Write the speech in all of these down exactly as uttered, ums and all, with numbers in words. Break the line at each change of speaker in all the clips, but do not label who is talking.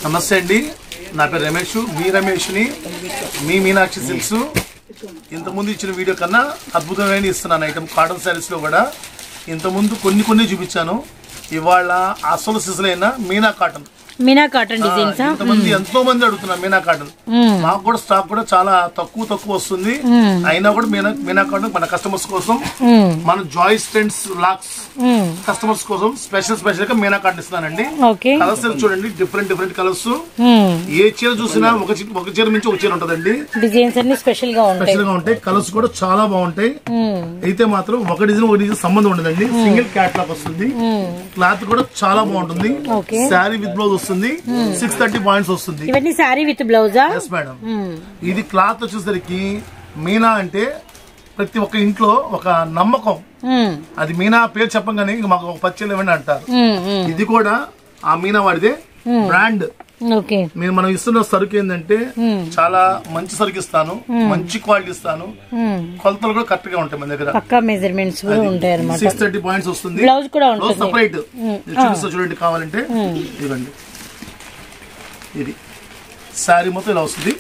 నమస్తే అండి, నా పేరు రమేష్. మీ రమేష్ని మీ మీనాక్షి సిల్క్స్. ఇంతకుముందు ఇచ్చిన వీడియో కన్నా అద్భుతమైన ఇస్తున్నాను ఐటమ్ కాటన్ శారీస్లో కూడా. ఇంతకుముందు కొన్ని కొన్ని చూపించాను. ఇవాళ అసలు సిజలైన Meena cotton
Meena cotton designs
ఇంతమంది ఎంతో మంది అడుగుతున్నారు. మీనా కాటన్ మాకు కూడా స్టాక్ కూడా చాలా తక్కువ తక్కువ వస్తుంది. అయినా కూడా మీనా మీనా కాటన్ మన కస్టమర్స్ కోసం, మన జాయిస్ ఫ్రెండ్స్ లాక్స్ కస్టమర్స్ కోసం స్పెషల్ స్పెషల్ గా మీనా కాటన్ ఇస్తున్నానండి. కలర్స్ చూడండి, డిఫరెంట్ డిఫరెంట్ కలర్స్. ఏ చీర చూసినా ఒక ఒక చీర నుంచి ఒక చీర ఉంటదండి.
డిజైన్స్ అన్ని స్పెషల్ గా ఉంటాయి
స్పెషల్ గా ఉంటాయి. కలర్స్ కూడా చాలా బాగుంటాయి. అయితే మాత్రం ఒక డిజైన్ ఒక డిజైన్ సంబంధం ఉండదండి. సింగిల్ క్యాట్లాగ్ వస్తుంది. క్లాత్ కూడా చాలా బాగుంటుంది. శారీ విత్ బ్లౌజ్ వస్తుంది. సిక్స్ థర్టీ పాయింట్స్ వస్తుంది.
ఇవన్నీ శారీ విత్ బ్లౌజా?
Yes madam. ఇది క్లాత్ వచ్చేసరికి మీనా అంటే ప్రతి ఒక్క ఇంట్లో ఒక నమ్మకం. అది మీనా పేరు చెప్పగానే మాకు ఒక పచ్చళ్ళు ఇవ్వండి అంటారు. ఇది కూడా ఆ మీనా వాడిదే బ్రాండ్. మీరు మనం ఇస్తున్న సరుకు ఏంటంటే చాలా మంచి సరుకు ఇస్తాను, మంచి క్వాలిటీ ఇస్తాను. కొలతలు కూడా కరెక్ట్ గా ఉంటాయి మన దగ్గర.
పక్కా మెజర్మెంట్స్ కూడా ఉంటాయి అన్నమాట.
సిక్స్ థర్టీ పాయింట్స్ వస్తుంది.
బ్లౌజ్ కూడా ఉంటుంది
సపరేట్. చూపిస్తా చూడండి కావాలంటే. ఇవ్వండి, ఇది శారీ మొత్తం ఇలా వస్తుంది.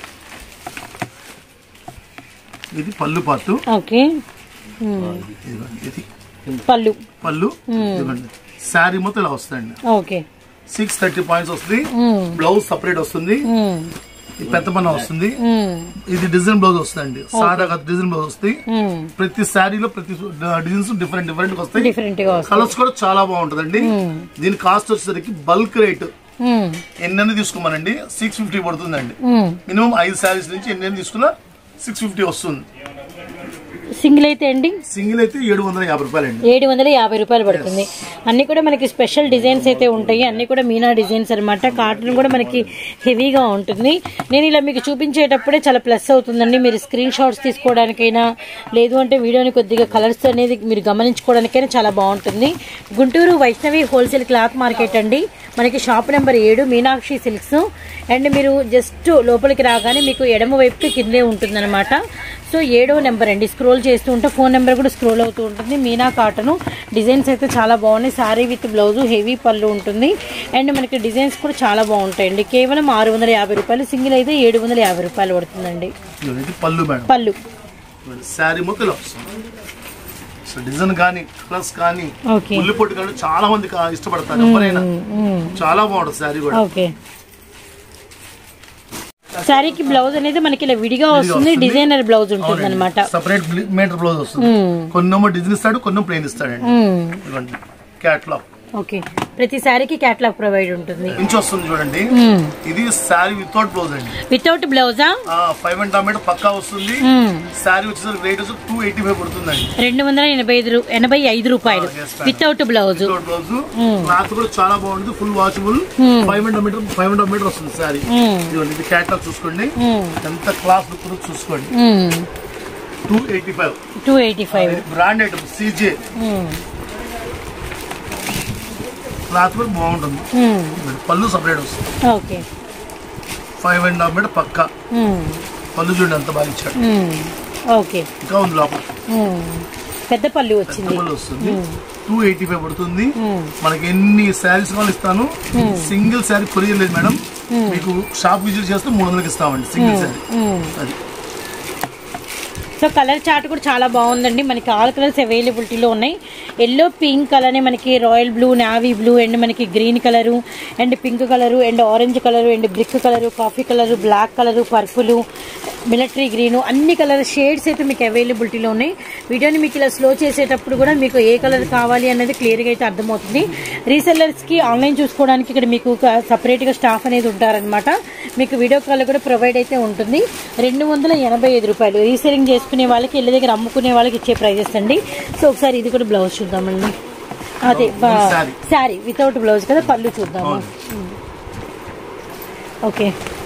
ఇది పళ్ళు పార్ట్.
ఓకే,
ఇది
పళ్ళు
పళ్ళు. ఇవ్వండి, శారీ మొత్తం ఇలా వస్తుందండి.
ఓకే,
సిక్స్ థర్టీ పాయింట్స్ వస్తుంది. బ్లౌజ్ సపరేట్ వస్తుంది. పెద్ద పన్న వస్తుంది. ఇది డిజైన్ బ్లౌజ్ వస్తుంది. సాదాగా డిజైన్ బ్లౌజ్ వస్తుంది. ప్రతి శారీలో ప్రతి డిజైన్స్ డిఫరెంట్ డిఫరెంట్ వస్తాయి. కలర్స్ కూడా చాలా బాగుంటదండి. దీని కాస్ట్ వచ్చేసరికి బల్క్ రేట్ ఎన్ని తీసుకోమనండి సిక్స్ ఫిఫ్టీ పడుతుందండి. మినిమం ఐదు శారీస్ నుంచి ఎన్ని తీసుకున్నా సిక్స్ ఫిఫ్టీ వస్తుంది.
సింగిల్ అయితే అండి,
సింగిల్ అయితే ఏడు వందల యాభై రూపాయలు అండి.
ఏడు వందల యాభై రూపాయలు పడుతుంది. అన్ని కూడా మనకి స్పెషల్ డిజైన్స్ అయితే ఉంటాయి. అన్ని కూడా మీనా డిజైన్స్ అనమాట. కాటన్ కూడా మనకి హెవీగా ఉంటుంది. నేను ఇలా మీకు చూపించేటప్పుడే చాలా ప్లస్ అవుతుందండి. మీరు స్క్రీన్ షాట్స్ తీసుకోవడానికైనా, లేదు అంటే వీడియోని కొద్దిగా కలర్స్ అనేది మీరు గమనించుకోవడానికైనా చాలా బాగుంటుంది. Guntur Vaishnavi wholesale cloth market అండి. మనకి షాప్ నెంబర్ ఏడు మీనాక్షి సిల్క్స్. అండ్ మీరు జస్ట్ లోపలికి రాగానే మీకు ఎడమ వైపుకి కిందే ఉంటుంది అనమాట. సో ఏడో నెంబర్ అండి. స్క్రోల్ చేస్తూ ఉంటే ఫోన్ నెంబర్ కూడా స్క్రోల్ అవుతూ ఉంటుంది. మీనా కాటన్ డిజైన్స్ అయితే చాలా బాగున్నాయి. శారీ విత్ బ్లౌజ్, హెవీ పళ్ళు ఉంటుంది. అండ్ మనకి డిజైన్స్ కూడా చాలా బాగుంటాయండి. కేవలం ఆరు వందల యాభై రూపాయలు. సింగిల్ అయితే ఏడు వందల యాభై రూపాయలు పడుతుందండి.
పళ్ళు
పళ్ళు
శారీ మొత్తం డిజైన్ కానీ కలర్స్ కానీ ఉల్లి పొట్టు కానీ చాలా మంది ఇష్టపడతారు. ఎవరైనా చాలా బాగుంటుంది శారీ కూడా.
ఓకే, శారీకి బ్లౌజ్ అనేది మనకి ఇలా విడిగా వస్తుంది. డిజైనర్ బ్లౌజ్ ఉంటుంది అనమాట.
సపరేట్ మీటర్ బ్లౌజ్ వస్తుంది. కొన్నేమో డిజైన్ ఇస్తాడు, కొన్ని ప్లెయిన్ ఇస్తాడండి. క్యాట్లాగ్.
ఓకే, ప్రతి శారీకి క్యాట్లాగ్ ప్రొవైడ్ ఉంటుంది.
ఇంచ్ వస్తుంది చూడండి. ఇది శారీ వితౌట్ బ్లౌజ్ అండి.
వితౌట్ బ్లౌజా?
ఫైవ్ అండ్ హాఫ్ మీటర్ పక్కా వస్తుంది. శారీ వచ్చేసరికి రేట్ వచ్చి టూ ఎయిటీ ఫైవ్ పడుతుందండి.
రెండు వందల ఎనభై ఐదు ఎనభై ఐదు రూపాయలు without blouse.
Without blouse. Cloth కూడా చాలా బాగుంటుంది. Full washable. Five and half metre five and half metre వస్తుంది శారీ. ఇది క్యాట్లాగ్ చూసుకోండి. ఎంత క్లాస్ లుక్ చూసుకోండి. Two eighty five
two eighty five
brand item CJ. Cloth కూడా బాగుంటుంది. పళ్ళు సపరేట్ వస్తుంది.
Okay,
five and half metre పక్కా. పళ్ళు చూడండి ఎంత బాగా ఇచ్చాడు.
ఓకే,
ఇంకా ఉంది లోపల
పెద్ద పళ్ళు వచ్చింది.
పళ్ళు వస్తుంది. టూ ఎయిటీ ఫైవ్ పడుతుంది. మనకి ఎన్ని శారీస్ కావాలి ఇస్తాను. సింగిల్ శారీ కొరియర్ లేదు మేడం. మీకు షాప్ విజిట్ చేస్తే మూడు వందలకి ఇస్తామండి సింగిల్ శారీ. అది
సో కలర్ చార్ట్ కూడా చాలా బాగుందండి. మనకి ఆల్ కలర్స్ అవైలబిలిటీలో ఉన్నాయి. ఎల్లో, పింక్ అలానే మనకి royal blue, navy blue and మనకి green colour and pink colour and orange colour and brick colour, coffee colour, black colour, purple, military green, అన్ని కలర్ షేడ్స్ అయితే మీకు అవైలబిలిటీలో ఉన్నాయి. వీడియోని మీకు ఇలా స్లో చేసేటప్పుడు కూడా మీకు ఏ కలర్ కావాలి అనేది క్లియర్గా అయితే అర్థమవుతుంది. రీసెల్లర్స్కి ఆన్లైన్ చూసుకోవడానికి ఇక్కడ మీకు సపరేట్గా స్టాఫ్ అనేది ఉంటారనమాట. మీకు వీడియో కాల్ కూడా ప్రొవైడ్ అయితే ఉంటుంది. రెండు వందల ఎనభై ఐదు రూపాయలు రీసెల్లింగ్ చేసుకునే వాళ్ళకి, ఇళ్ళ దగ్గర అమ్ముకునే వాళ్ళకి ఇచ్చే ప్రైజెస్ అండి. సో ఒకసారి ఇది కూడా బ్లౌజ్ చూద్దామండి. అదే శారీ వితౌట్ బ్లౌజ్ కదా. పళ్ళు చూద్దాము. ఓకే,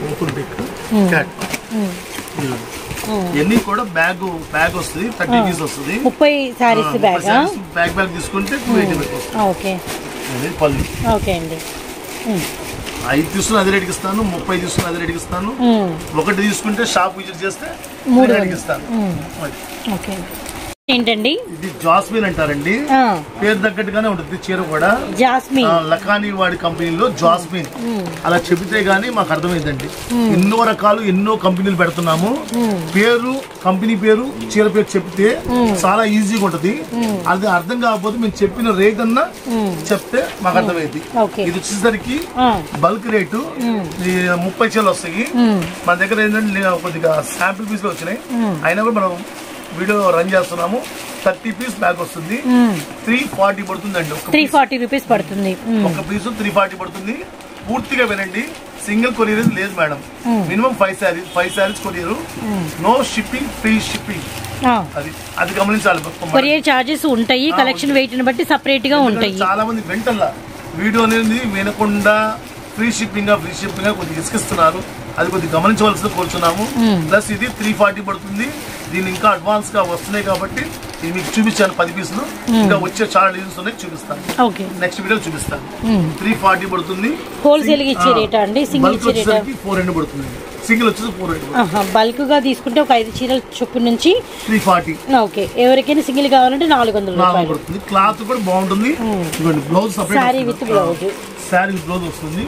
ఇవన్నీ కూడా బ్యాగ్ బ్యాగ్ వస్తుంది. థర్టీ పీస్ వస్తుంది.
ముప్పై సారీస్ బ్యాగ్
బ్యాగ్ బ్యాగ్ తీసుకుంటే టూ ఎయిటీ వస్తుంది.
ఓకే,
పళ్ళు.
ఓకే అండి.
ఐదు తీసుకుని అదే రేటుకి ఇస్తాను. ముప్పై తీసుకుని అదే రేటుకి ఇస్తాను. ఒకటి తీసుకుంటే షాప్ విజిట్ చేస్తే మూడు రేటుకి ఇస్తాను.
ఓకే. ఏంటండి
ఇది జాస్మిన్ అంటారండి, పేరు తగ్గట్టుగానే ఉంటుంది చీర కూడా.
జాస్మిన్
లఖానీ వాడి కంపెనీలో జాస్మిన్ అలా చెబితే గానీ మాకు అర్థమైందండి. ఎన్నో రకాలు ఎన్నో కంపెనీలు పెడుతున్నాము, పేరు కంపెనీ పేరు చీర పేరు చెప్తే చాలా ఈజీగా ఉంటది. అది అర్థం కాకపోతే మేము చెప్పిన రేట్ అన్నా చెప్తే మాకు అర్థమైంది. ఇది వచ్చేసరికి బల్క్ రేటు ముప్పై చీరలు వస్తాయి. మన దగ్గర ఏంటంటే కొద్దిగా శాంపిల్ పీస్ లో వచ్చినాయి, అయినా కూడా మనం వీడియో రన్ చేస్తున్నాము. థర్టీ పీస్ బ్యాగ్ వస్తుంది, త్రీ ఫార్టీ పడుతుంది అండి.
త్రీ ఫార్టీ రూపీస్ పడుతుంది
ఒక పీస్, త్రీ ఫార్టీ పడుతుంది. పూర్తిగా వినండి, సింగిల్ కొరియర్ లేదు madam, minimum five saris five saris courier, no shipping, free shipping. అది అది గమనించాలి.
కొరియర్ చార్జెస్ ఉంటాయి, కలెక్షన్ వెయిట్ ని బట్టి సపరేట్ గా ఉంటాయి.
చాలా మంది వెంటల్లా వీడియో అనేది వినకుండా ఫ్రీ షిప్పింగ్ ఫ్రీ షిప్పింగ్ కొద్దిగా ఇసుకిస్తున్నారు, అది కొద్దిగా గమనించవలసింది కోరుచున్నాము. ప్లస్ ఇది త్రీ ఫార్టీ పడుతుంది. దీన్ని ఇంకా అడ్వాన్స్ గా వస్తున్నాయి కాబట్టి ఇది మీకు చూపించాను పది పీసులు, ఇంకా వచ్చే చాలా డిజైన్స్ ఉన్నాయి, చూపిస్తాను నెక్స్ట్ వీడియో చూపిస్తాను. త్రీ ఫార్టీ పడుతుంది.
హోల్సేల్ ఇచ్చే రేటా అండి? సింగిల్
ఫోర్ హండ్రెడ్ పడుతుంది. సింగిల్ వచ్చేసి ఫోర్ హండ్రెడ్.
బల్క్ గా తీసుకుంటే ఒక ఐదు చీరల చొప్పు నుంచి
త్రీ ఫార్టీ.
ఓకే, ఎవరికైనా సింగిల్ కావాలంటే నాలుగు వందల రూపాయలు
పడుతుంది. క్లాత్ కూడా బాగుంటుంది. Blouse separate,
sari with blouse,
sari with blouse వస్తుంది.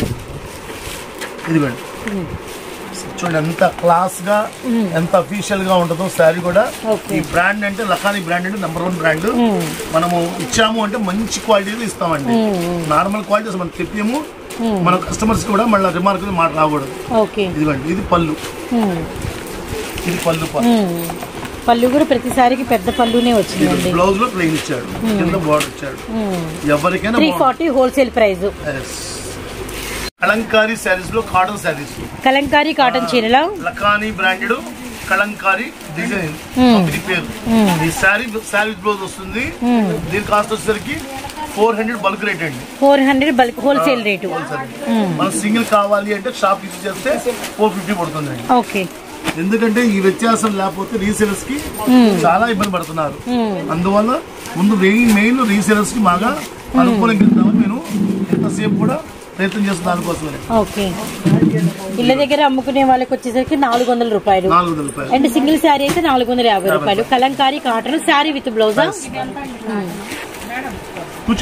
ఇదిగోండి చూడండి ఎంత క్లాస్ గా ఎంత అఫీషియల్ గా ఉంటుందో శారీ కూడా. ఈ బ్రాండ్ అంటే లఖానీ బ్రాండ్ అంటే నెంబర్ వన్ బ్రాండ్. మనము ఇచ్చాము అంటే మంచి క్వాలిటీ ఇస్తామండి. నార్మల్ క్వాలిటీ మనం తెప్పాము, మన కస్టమర్స్ కూడా మళ్ళీ రిమార్క్ మాట రాకూడదు. ఇదిగోండి ఇది పళ్ళు, ఇది పళ్ళు
పళ్ళు కూడా ప్రతిసారికి పెద్ద పళ్ళునే వచ్చింది.
బ్లౌజ్ లో ప్లెయిన్ ఇచ్చాడు, కింద బోర్డర్ ఇచ్చాడు. ఎవరికైనా
three forty wholesale price.
Kalamkari saris లో కాటన్ శారీస్,
కలంకారీ కాటన్ చీరల
Lakhani branded Kalamkari design company పేరు. ఈ శారీ శారీ బ్లౌజ్ వస్తుంది. దీని కాస్ట్ వచ్చేసరికి ఫోర్ హండ్రెడ్ బల్క్ రేట్ అండి.
Four hundred bulk wholesale rate.
మనం సింగిల్ కావాలి అంటే షాప్ యూజ్ చేస్తే ఫోర్ ఫిఫ్టీ పడుతుంది అండి.
ఓకే,
ఎందుకంటే ఈ వ్యత్యాసం లేకపోతే రీసేలర్స్ కి చాలా ఇబ్బంది పడుతున్నారు. అందువల్ల ముందు మెయిన్ రీసేలర్స్ కి బాగా అనుకూలంగా ఇద్దామని నేను ఎంతసేపు కూడా ప్రయత్నం చేస్తున్నా దానికోసమే.
ఓకే, ఇళ్ళ దగ్గర అమ్ముకునే వాళ్ళకి వచ్చేసరికి నాలుగు వందల రూపాయలు
నాలుగు వందల రూపాయలు
అండ్ సింగిల్ శారీ అయితే నాలుగు వందల యాభై రూపాయలు. కలంకారీ కాటన్ శారీ విత్ బ్లౌజా?
కూర్చో.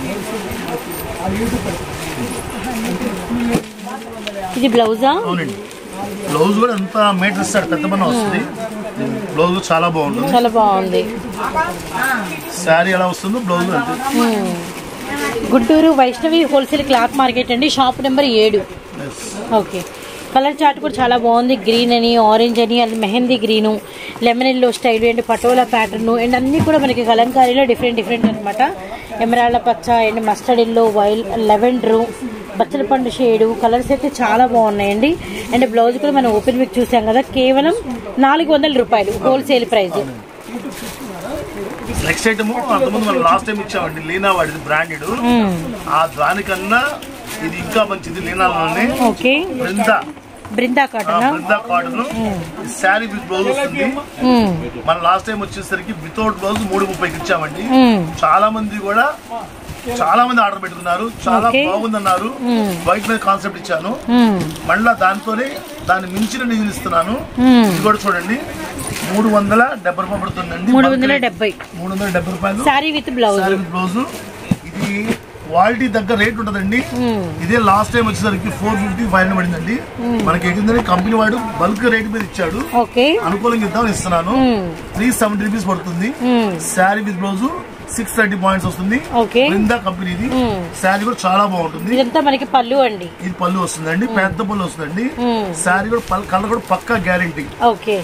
ఇది బ్లౌజా?
అవునండి, బ్లౌజ్ కూడా ఎంత మీటర్ ఇస్తాడు, పెద్ద పని వస్తుంది. బ్లౌజ్ చాలా బాగుంటుంది,
చాలా బాగుంది.
శారీ ఎలా వస్తుందో బ్లౌజ్ అంటే.
Guntur Vaishnavi wholesale cloth market అండి, షాప్ నెంబర్ ఏడు. ఓకే, కలర్ చార్ట్ కూడా చాలా బాగుంది. గ్రీన్ అని, ఆరెంజ్ అని, అది mehndi green, lemon yellow style and patola pattern and అన్ని కూడా మనకి కలంకారీలో డిఫరెంట్ డిఫరెంట్ అనమాట. ఎమరాల్డ్ పచ్చ అండ్ మస్టర్డ్ ఎల్లో, వైల్ లెవెండరు, బచ్చల పండు షేడు కలర్స్ అయితే చాలా బాగున్నాయండి. అండ్ బ్లౌజ్ కూడా మనం ఓపెన్ పిక్ చూసాం కదా, కేవలం నాలుగు వందల రూపాయలు హోల్సేల్ ప్రైస్.
నెక్స్ట్ ఐటమ్ అంతకుముందు మనం లాస్ట్ టైం ఇచ్చామండి, లీనా వాడిది బ్రాండెడ్. ఆ దానికన్నా ఇది ఇంకా మంచిది. లీనాలోనే Brinda
Brinda cotton,
Brinda cotton sari with blouse వస్తుంది. మన లాస్ట్ టైం వచ్చేసరికి వితౌట్ బ్లౌజ్ మూడు ముప్పైకి ఇచ్చామండి. చాలా మంది కూడా చాలా మంది ఆర్డర్ పెట్టుకున్నారు, చాలా బాగుందన్నారు. వైట్ మీద కాన్సెప్ట్ ఇచ్చాను, మళ్ళా దాంతోనే దాన్ని మించిన డిజైన్ ఇస్తున్నాను. ఇది కూడా చూడండి, మూడు వందల డెబ్బై రూపాయలు పడుతుందండి.
మూడు వందల డెబ్బై
మూడు వందల డెబ్బై రూపాయలు
sari with blouse.
Sari with blouse. ఇది క్వాలిటీ దగ్గర రేట్ ఉంటదండి. ఇదే లాస్ట్ టైం వచ్చేసరికి ఫోర్ ఫిఫ్టీ ఫైవ్ హండ్రెడ్ పడిందండి. మనకి ఏంటంటే కంపెనీ వాడు బల్క్ రేట్ మీద ఇచ్చాడు, అనుకూలంగా ఇద్దామని ఇస్తున్నాను. త్రీ సెవెంటీ రూపీస్ పడుతుంది. Sari with blouse six thirty points వస్తుంది. బృందా కంపెనీది. శారీ కూడా చాలా బాగుంటుంది.
ఇదంతా మనకి పళ్ళు అండి,
ఇది పళ్ళు వస్తుందండి, పెద్ద పళ్ళు వస్తుందండి. శారీ కూడా కలర్ కూడా పక్కా గ్యారంటీ.
ఓకే,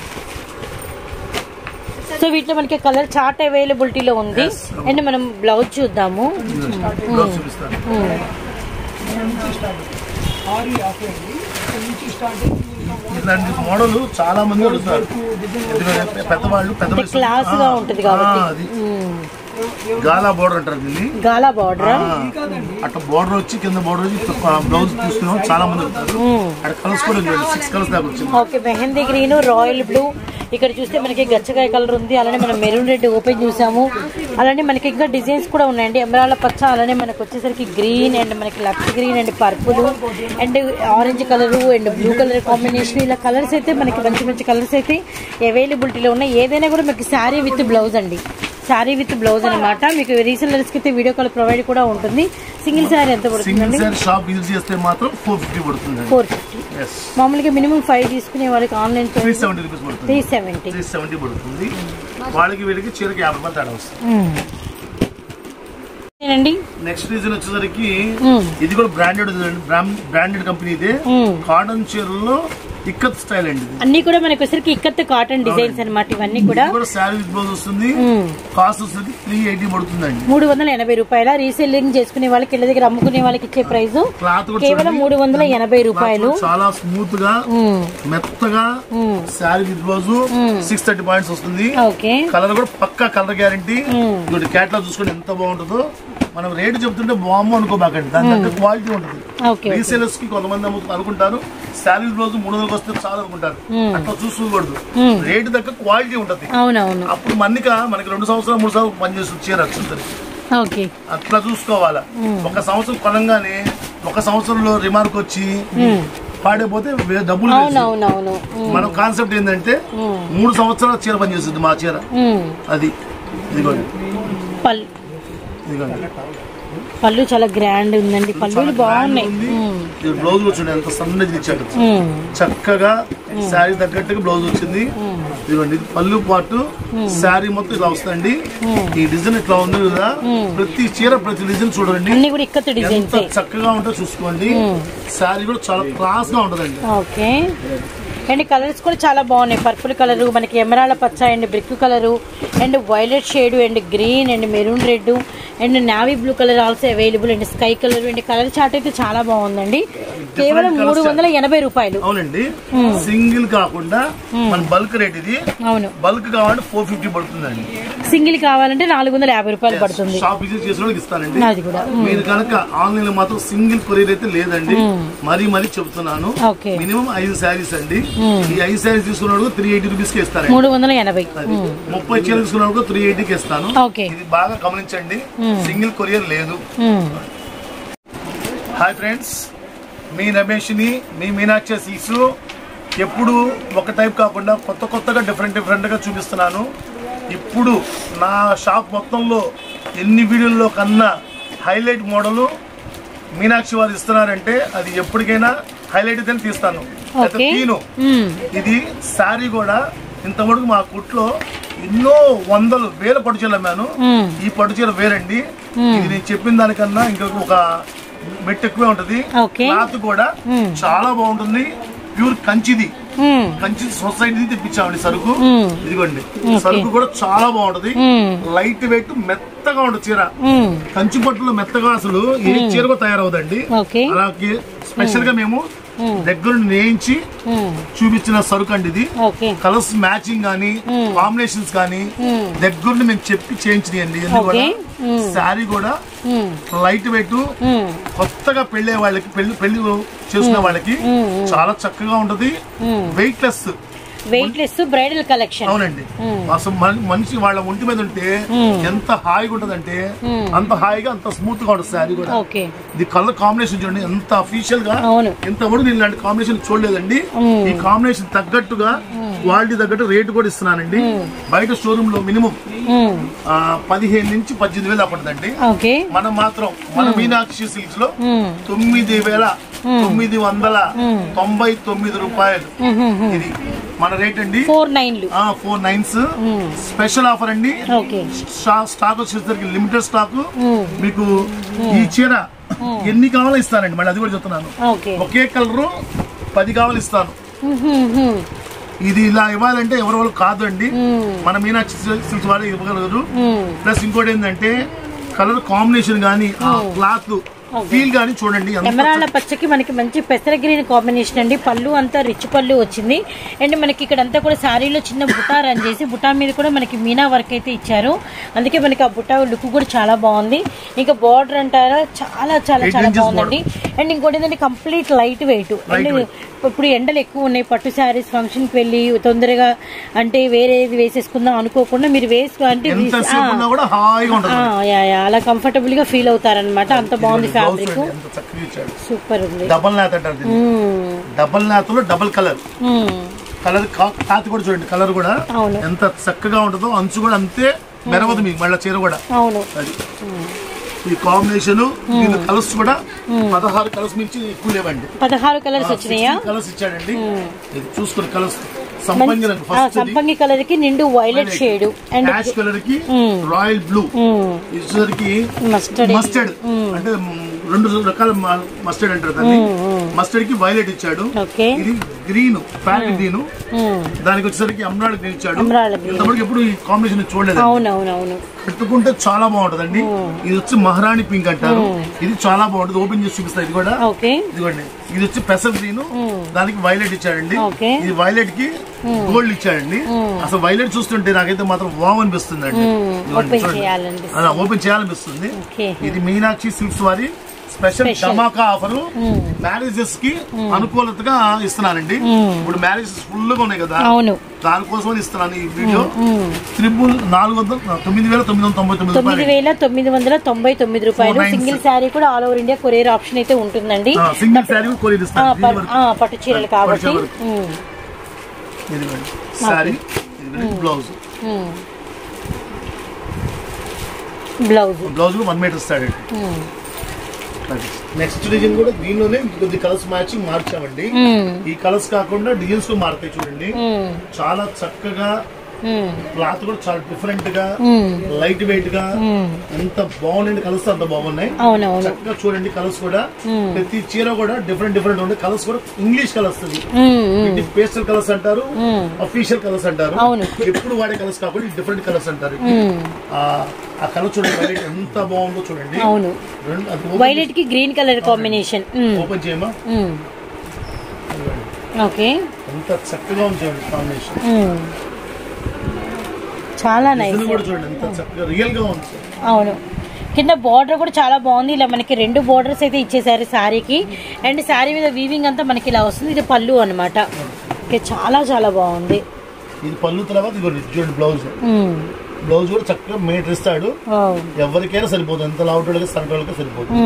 సో వీటిలో మనకి కలర్ చార్ట్ అవైలబిలిటీలో ఉంది. అండ్ మనం బ్లౌజ్ చూద్దాము.
ఇలాంటి మోడల్ చాలా మంది అడుగుతారు, పెద్దవాళ్ళు పెద్ద
క్లాస్ గా ఉంటది కాబట్టి.
గాలా బోర్డర్ అంటారు దీన్ని,
గాలా బోర్డర్.
అట్లా బోర్డర్ వచ్చి కింద బోర్డర్ వచ్చి బ్లౌజ్ తీసుకున్నాం చాలా మంది అడుగుతారు. అక్కడ కలర్స్ కూడా సిక్స్ కలర్స్ దాకా వచ్చింది.
Okay, mehndi green, royal blue ఇక్కడ చూస్తే మనకి గచ్చకాయ కలర్ ఉంది, అలానే మనం మెరూన్ రెడ్ ఓపెన్ చూసాము. అలానే మనకి ఇంకా డిజైన్స్ కూడా ఉన్నాయండి. ఎమరాల్డ్ పచ్చ, అలానే మనకు వచ్చేసరికి గ్రీన్ అండ్ మనకి left green and purple and orange colour and blue colour combination, ఇలా కలర్స్ అయితే మనకి మంచి మంచి కలర్స్ అయితే అవైలబిలిటీలో ఉన్నాయి. ఏదైనా కూడా మీకు శారీ విత్ బ్లౌజ్ అండి, శారీ విత్ బ్లౌజ్ అనమాట. మీకు రీసెల్లర్స్ కి అయితే వీడియో కాల్ ప్రొవైడ్ కూడా ఉంటుంది. సింగిల్ శారీ ఎంత పడుతుందండి? Four fifty. మామూలుగా మినిమం ఫైవ్ తీసుకునే వాళ్ళకి ఆన్లైన్ త్రీ సెవెంటీ
పడుతుంది. వాళ్ళకి వీళ్ళకి చీరకి యాభై రూపాయలు తేడా వస్తుంది. నెక్స్ట్ రీజన్ వచ్చేసరికి ఇది కూడా బ్రాండెడ్ బ్రాండెడ్ కంపెనీ, ఇదే కాటన్ చీరల్లో ఇక్కత్ స్టైల్ అండి.
అన్ని కూడా మనకి వచ్చరికి ఇక్కత్ కాటన్ డిజైన్స్ అనమాట. ఇవన్నీ కూడా
శారీ విత్ బ్లౌజ్ వస్తుంది. కాస్ట్ వచ్చేసరికి త్రీ ఎయిటీ పడుతుందండి.
మూడు వందల ఎనభై రూపాయల రీసెల్లింగ్ చేసుకునే వాళ్ళకి, ఇళ్ళ దగ్గర అమ్ముకునే వాళ్ళకి ఇచ్చే ప్రైస్ కేవలం మూడు వందల ఎనభై రూపాయలు.
చాలా స్మూత్ గా మెత్తగా sari with blouse six thirty points వస్తుంది. కలర్ కూడా పక్కా కలర్ గ్యారంటీ. క్యాటలాగ్ చూసుకుంటే ఎంత బాగుంటుందో. మనం రేటు చెప్తుంటే బాంబు అనుకోబాకండి, దాని దగ్గర క్వాలిటీ ఉంటుంది. రీసేలర్స్ కి కొంతమంది అనుకుంటారు శారీ బ్లౌజ్ మూడు వందలకు వస్తే చాలా అనుకుంటారు. అట్లా చూసుకోకూడదు, రేటు దగ్గర క్వాలిటీ ఉంటుంది. అప్పుడు మన్నిక మనకి రెండు సంవత్సరాలు మూడు సంవత్సరాలు పనిచేస్తుంది చీర వచ్చింది. అట్లా చూసుకోవాలా. ఒక సంవత్సరం కొనంగానే ఒక సంవత్సరంలో రిమార్క్ వచ్చి పాడైపోతే డబ్బులు. మన కాన్సెప్ట్ ఏంటంటే మూడు సంవత్సరాల చీర పనిచేస్తుంది మా చీర. అది ఇదిగోండి
పళ్ళు చాలా గ్రాండ్ ఉందండి. పళ్ళు బాగున్నాయి.
బ్లౌజ్ వచ్చింది ఎంత సన్నది ఇచ్చాడు, చక్కగా శారీ తగ్గట్టుగా బ్లౌజ్ వచ్చింది. ఇదిగోండి పళ్ళు పాటు శారీ మొత్తం ఇలా వస్తుందండి. ఈ డిజైన్ ఇట్లా ఉంది కదా, ప్రతి చీర ప్రతి డిజైన్ చూడండి ఎంత చక్కగా ఉంటుందో చూసుకోండి. శారీ కూడా చాలా క్లాస్ గా ఉంటదండి.
ఓకే అండ్ కలర్స్ కూడా చాలా బాగున్నాయి. పర్పుల్ కలర్, మనకి ఎమరాల్డ్ పచ్చ and brick colour and violet shade and green and maroon red and navy blue colour also available and sky colour and colour chart అయితే చాలా బాగుందండి. కేవలం మూడు వందల ఎనభై రూపాయలు.
అవునండి, సింగిల్ కాకుండా మన బల్క్ రేట్ ఇది. అవును, బల్క్ కావాలంటే ఫోర్ ఫిఫ్టీ పడుతుందండి.
సింగిల్ కావాలంటే నాలుగు వందల యాభై రూపాయలు పడుతుంది.
షాప్ విజిట్ చేసిన వాళ్ళకి ఇస్తానండి. అది కూడా మీరు కనుక ఆన్లైన్ లో మాత్రం సింగిల్ కొరియర్ అయితే లేదండి. మరీ మరీ చెప్తున్నాను, మినిమం ఐదు శారీస్ అండి. ఈ ఐదు శారీస్ తీసుకున్న త్రీ ఎయిటీ రూపీస్ కి ఇస్తాను.
మూడు వందల ఎనభై
ముప్పై చీరలు తీసుకున్న త్రీ ఎయిటీకి ఇస్తాను. ఇది బాగా గమనించండి, సింగిల్ కొరియర్ లేదు. హాయ్ ఫ్రెండ్స్, మీ రమేష్ ని మీ మీనాక్షి సిల్క్స్ ఎప్పుడు ఒక టైప్ కాకుండా కొత్త కొత్తగా డిఫరెంట్ డిఫరెంట్ గా చూపిస్తున్నాను. ఇప్పుడు నా షాప్ మొత్తంలో ఎన్ని వీడియోల్లో కన్నా హైలైట్ మోడల్ మీనాక్షి వారు ఇస్తున్నారంటే అది ఎప్పటికైనా హైలైట్ అయితే తీస్తాను. తీను ఇది శారీ కూడా ఇంతవరకు మా కుట్లో ఎన్నో వందలు వేల పట్టుచీరలు అమ్మాను. ఈ పట్టుచీర వేరండి. ఇది నేను చెప్పిన దానికన్నా ఇంకొక ఒక మెట్టు ఎక్కువే ఉంటది. క్లాత్ కూడా చాలా బాగుంటుంది. ప్యూర్ కంచిది, కంచి సొసైటీ తెప్పించామండి సరుకు. ఇదిగోండి సరుకు కూడా చాలా బాగుంటది. లైట్ వెయిట్ మెత్తగా ఉంటుంది చీర. కంచి పట్టులో మెత్తగా అసలు ఏ చీర కూడా తయారవుదండి. అలాగే స్పెషల్ గా మేము దగ్గర నేయించి చూపించిన సరుకు అండి ఇది. కలర్స్ మ్యాచింగ్ గానీ కాంబినేషన్స్ గానీ దగ్గర మేము చెప్పి చేయించినాయండి. ఎందుకంటే శారీ కూడా లైట్ వెయిట్, కొత్తగా పెళ్లే వాళ్ళకి పెళ్లి పెళ్లి చేసుకునే వాళ్ళకి చాలా చక్కగా ఉంటది. Weight less
weight less bridal collection.
అవునండి, అసలు మనిషి వాళ్ళ ఒంటి మీద ఉంటే ఎంత హాయిగా ఉంటదంటే అంత హాయిగా అంత స్మూత్ గా ఉంటుంది శారీ కూడా. ఇది కలర్ కాంబినేషన్ చూడండి ఎంత అఫీషియల్ గా, ఎంతవరకు నేను ఇలాంటి కాంబినేషన్ చూడలేదండి. ఈ కాంబినేషన్ తగ్గట్టుగా క్వాలిటీ తగ్గట్టు రేటు కూడా ఇస్తున్నానండి. బయట షోరూమ్ లో మినిమం పదిహేను నుంచి పద్దెనిమిది వేలు పడుతుందండి. మనం మాత్రం మన మీనాక్షి సిల్క్స్ లో తొమ్మిది వేల తొమ్మిది వందల తొంభై తొమ్మిది రూపాయలు ఇది మన రేట్ అండి.
Four nine
four nines special offer అండి. స్టాక్ వచ్చేసరికి లిమిటెడ్ స్టాక్. మీకు ఈ చీర ఎన్ని కావాలో ఇస్తానండి. మళ్ళీ అది కూడా చెప్తున్నాను, ఒకే కలర్ పది కావాలి ఇస్తాను. ఇది ఇలా ఇవ్వాలంటే ఎవరి వాళ్ళు కాదు అండి, మన మీనాక్షి సిల్క్స్ వాళ్ళు ఇవ్వగలరు. ప్లస్ ఇంకోటి ఏంటంటే కలర్ కాంబినేషన్ గానీ, ఆ క్లాత్ ఫీల్ గానీ చూడండి.
ఎమరాల్డ్ పచ్చకి మనకి మంచి పెసర గ్రీన్ కాంబినేషన్ అండి. పళ్ళు అంతా రిచ్ పళ్ళు వచ్చింది. అండ్ మనకి ఇక్కడ అంతా కూడా శారీలో చిన్న బుటా రన్ చేసి బుటా మీద కూడా మనకి మీనా వర్క్ అయితే ఇచ్చారు. అందుకే మనకి ఆ బుటా లుక్ కూడా చాలా బాగుంది. ఇంకా బార్డర్ అంటారా చాలా చాలా చాలా బాగుందండి. అండ్ ఇంకోటి ఏంటంటే కంప్లీట్ లైట్ వెయిట్. అండ్ ఇప్పుడు ఎండలు ఎక్కువ ఉన్నాయి, పట్టు శారీస్ ఫంక్షన్ కి వెళ్ళి తొందరగా అంటే వేరేది వేసేసుకుందాం అనుకోకుండా మీరు వేసుకో అంటే అలా కంఫర్టబుల్ గా ఫీల్ అవుతారనమాట. అంత బాగుంది ఫ్యాబ్రిక్, సూపర్ ఉంది.
డబల్ నాత్ అంటారు, డబల్ నాత్ లో డబల్ కలర్ కలర్ కాతి కూడా చూడండి. కలర్ కూడా ఎంత చక్కగా ఉంటుందో, అంచు కూడా అంతే మెరవదు మీకు మళ్ళీ చీర కూడా.
అవును,
ఈ కాంబినేషన్ కలర్స్ కూడా పదహారు కలర్స్ నుంచి ఎక్కువ లేవండి.
పదహారు కలర్స్ వచ్చినాయా?
కలర్స్ ఇచ్చాడండి. ఇది చూసుకుని కలర్స్
సంపంగి కలర్ కి నిండు violet shade, and
ash colour కి రాయల్ బ్లూ, ఇచ్చరికి మస్టర్డ్ మస్టర్డ్ అంటే రెండు రకాల మస్టర్డ్ అంటారు దాన్ని. మస్టర్డ్ కి వైలెట్ ఇచ్చాడు. ఇది గ్రీన్ ప్యారెట్ గ్రీన్, దానికి వచ్చేసరికి ఎమరాల్డ్ గ్రీన్ ఇచ్చాడు. ఇంతవరకు ఎప్పుడు ఈ కాంబినేషన్ చూడలేదు.
అవునవునవును,
కట్టుకుంటే చాలా బాగుంటదండి. ఇది వచ్చి మహారాణి పింక్ అంటారు. ఇది చాలా బాగుంటది. ఓపెన్ చేసి చూపిస్తా. ఇది కూడా ఇదిగోండి. ఇది వచ్చి పెసర్ గ్రీన్, దానికి వైలెట్ ఇచ్చాడండి. ఇది వైలెట్ కి గోల్డ్ ఇచ్చాడండి. అసలు వైలెట్ చూస్తుంటే నాకైతే మాత్రం వావ్ అనిపిస్తుంది అండి. ఓపెన్ చేయాలనిపిస్తుంది. ఇది మీనాక్షి సిల్క్స్ వారి స్పెషల్ ధమాకా ఆఫర్. మ్యారేజెస్ కి అనుకూలతగా ఇస్తున్నానండి. ఇప్పుడు మ్యారేజెస్ ఫుల్ గా ఉన్నాయి కదా, దానికోసం ఇస్తున్నాను ఈ వీడియో. త్రిబుల్ నాలుగు వందల తొమ్మిది వేల తొమ్మిది వందల తొంభై తొమ్మిది
తొమ్మిది వేల తొమ్మిది వందల తొంభై తొమ్మిది రూపాయలు. సింగిల్ శారీ కూడా all over India courier option అయితే ఉంటుందండి.
సింగిల్ శారీ కొరియర్ ఇస్తాను,
పట్టు చీరలు కాబట్టి.
Sari blouse
blouse
blouse one metre ఇస్తాడండి. నెక్స్ట్ డిజైన్ కూడా దీనిలోనే కొద్ది కలర్స్ మ్యాచింగ్ మార్చామండి. ఈ కలర్స్ కాకుండా డిజైన్స్ మారుతాయి చూడండి. చాలా చక్కగా క్లాత్ కూడా చాలా డిఫరెంట్ గా లైట్ వెయిట్ గా ఎంత బాగుంది. కలర్స్ అంత బాగున్నాయి. చక్కగా చూడండి. కలర్స్ కూడా ప్రతి చీర కూడా డిఫరెంట్ డిఫరెంట్ ఉంటాయి. కలర్స్ కూడా ఇంగ్లీష్ కలర్స్, పేస్టల్ కలర్స్ అంటారు, అఫీషియల్ కలర్స్ అంటారు. ఎప్పుడు వాడే కలర్స్ కాకుండా డిఫరెంట్ కలర్స్ అంటారు. ఆ కలర్ చూడండి, వైలెట్ ఎంత బాగుందో చూడండి.
వైలెట్ కి గ్రీన్ కలర్ కాంబినేషన్.
ఓపెన్ చేయమా.
ఓకే,
ఎంత చక్కగా ఉంది చూడండి కాంబినేషన్.
చాలా నైస్. అవును, కింద బార్డర్ కూడా చాలా బాగుంది. ఇలా మనకి రెండు బార్డర్స్ అయితే ఇచ్చేసారు శారీకి. అండ్ శారీ మీద వీవింగ్ అంతా మనకి ఇలా వస్తుంది. ఇది పళ్ళు అనమాట. చాలా చాలా బాగుంది.
ఇది పళ్ళు తర్వాత చూడండి బ్లౌజ్. బ్లౌజ్ కూడా చక్కగా మీటర్ ఇస్తాడు. ఎవరికైనా సరిపోతుంది. ఎంత లావుటోళ్ళకి సరిపోయి సరిపోతుంది.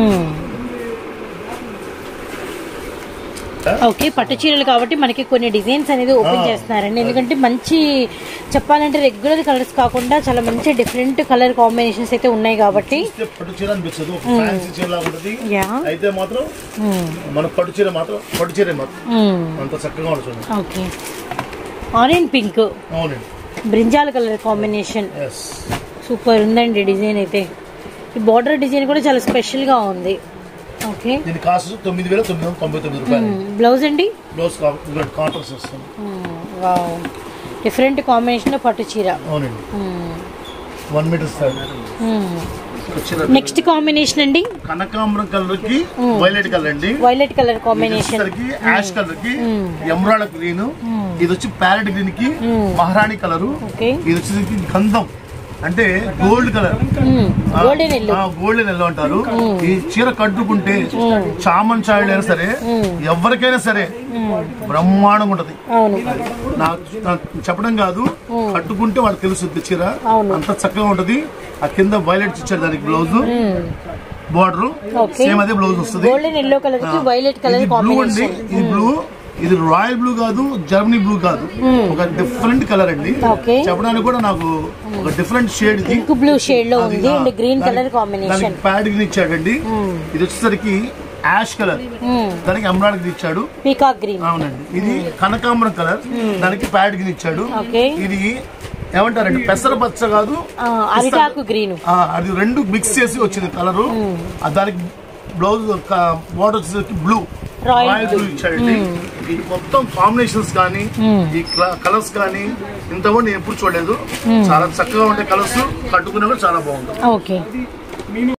ఓకే, పట్టు చీరలు కాబట్టి మనకి కొన్ని డిజైన్స్ అనేది ఓపెన్ చేస్తున్నారండి. ఎందుకంటే మంచి చెప్పాలంటే రెగ్యులర్ కలర్స్ కాకుండా చాలా మంచి డిఫరెంట్ కలర్ కాంబినేషన్స్ అయితే ఉన్నాయి కాబట్టి
పట్టు చీర అనిపిస్తుంది. ఫ్యాన్సీ చీర లాగా ఉంటది. అయితే మాత్రం మన పట్టు చీర మాత్రం పట్టు చీర మాత్రం అంత చక్కగా ఉంటుంది.
ఓకే, ఆరెంజ్ పింక్,
అవునండి,
బ్రింజాల్ కలర్ కాంబినేషన్ సూపర్ ఉందండి. డిజైన్ అయితే ఈ బార్డర్ డిజైన్ కూడా చాలా స్పెషల్ గా ఉంది. ఓకే,
దీని కాస్ట్ తొమ్మిది వేల తొమ్మిది వందల తొంభై తొమ్మిది రూపాయలు.
బ్లౌజ్ అండి,
బ్లౌజ్ కాంట్రాస్ట్ వస్తుంది.
వావ్, డిఫరెంట్ కాంబినేషన్ లో పట్టు చీర.
అవునండి, one metre style.
Next combination అండి
కనకాంబరం కలర్ కి వైలెట్ కలర్ అండి.
వైలెట్ కలర్ కాంబినేషన్
కి యాష్ కలర్ కి ఎమరాల్డ్ గ్రీన్. ఇది వచ్చి ప్యారెట్ గ్రీన్ కి మహారాణి కలర్. ఇది వచ్చి గంధం అంటే గోల్డ్ కలర్, గోల్డెన్ ఎల్లో అంటారు. ఈ చీర కట్టుకుంటే చామన్ చాయలు అయినా సరే ఎవరికైనా సరే బ్రహ్మాండంగా ఉంటది. నాకు చెప్పడం కాదు, కట్టుకుంటే వాళ్ళకి తెలుస్తుంది చీర అంత చక్కగా ఉంటది. ఆ కింద వైలెట్ ఇచ్చారు దానికి బ్లౌజ్, బార్డర్ సేమ్ అదే బ్లౌజ్ వస్తుంది. బ్లూ అండి, ఇది బ్లూ. ఇది రాయల్ బ్లూ కాదు, జర్మనీ బ్లూ కాదు, ఒక డిఫరెంట్ కలర్ అండి. చెప్పడానికి కూడా నాకు ఒక different shade,
pink blue shade లో ఉంది and green colour combination.
Pad green ఇచ్చాడండి. ఇది వచ్చేసరికి యాష్ కలర్, దానికి ఎమరాల్డ్ గ్రీన్ ఇచ్చాడు.
పీకాక్ గ్రీన్,
అవునండి. ఇది కనకాంబరం కలర్, దానికి ప్యాడ్ గ్రీన్ ఇచ్చాడు. ఇది ఏమంటారండి పెసర పచ్చ కాదు,
అరిటాకు గ్రీన్,
అది రెండు మిక్స్ చేసి వచ్చింది కలరు. దానికి బ్లౌజ్ బార్డర్ వచ్చేసరికి బ్లూ, రాయల్ బ్లూ ఇచ్చాడండి. ఈ మొత్తం కాంబినేషన్స్ కానీ ఈ కలర్స్ కానీ ఇంతవరకు నేను ఎప్పుడు చూడలేదు. చాలా చక్కగా ఉండే కలర్స్, కట్టుకున్నా కూడా చాలా బాగుంటుంది.
ఓకే.